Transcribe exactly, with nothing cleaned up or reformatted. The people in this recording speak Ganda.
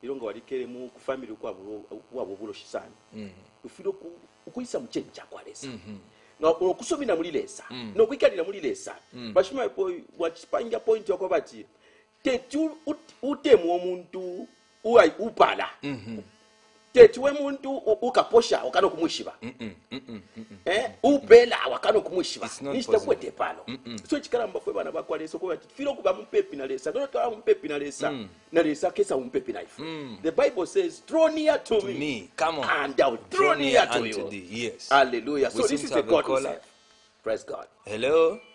ilonga walikele mu ku family kwa kwa bubulo shisani Mhm. ufiro ku ukuyisa muchenji chakwalesa Mhm. nga okusomina muri lesa Mm. no kwikalira muri lesa Mm. bashima po wachipanga point yako bati tetu utemu omuntu uwa upala Mhm. tetu we muntu ukaposha wakano kumwishiba Mhm. Mhm. Mhm. eh ubela wakano kumwishiba It's not nishita possible. kwete pano Mm-mm. so chikala mbafwe bana bakwaleso ko bati filo kuba mumpepi na lesa ndoto twa mumpepi na lesa Mm. na lesa kesa mumpepi na ifu Mm. the bible says draw near to, To me, me, come on. and I'll draw near to unto you. thee. Yes. Hallelujah. We So seem this is to the have a God we caller. serve. Praise God. Hello.